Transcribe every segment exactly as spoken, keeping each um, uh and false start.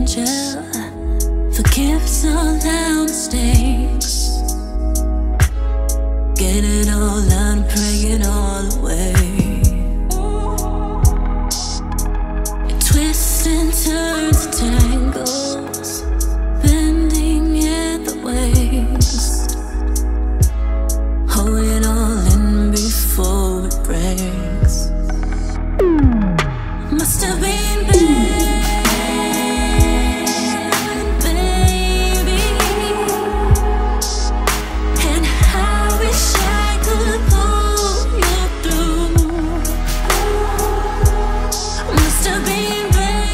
angel forgives all our mistakes. Get it all out and pray it all away. It twists and turns and tangles, bending at the waist. Hold it all in before it breaks. Must have been bad, baby, and I wish I could pull you through. Must have been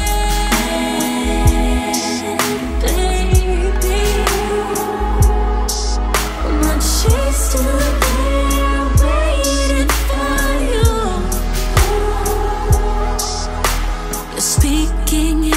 bad, baby, but she's still there waiting for you. You're speaking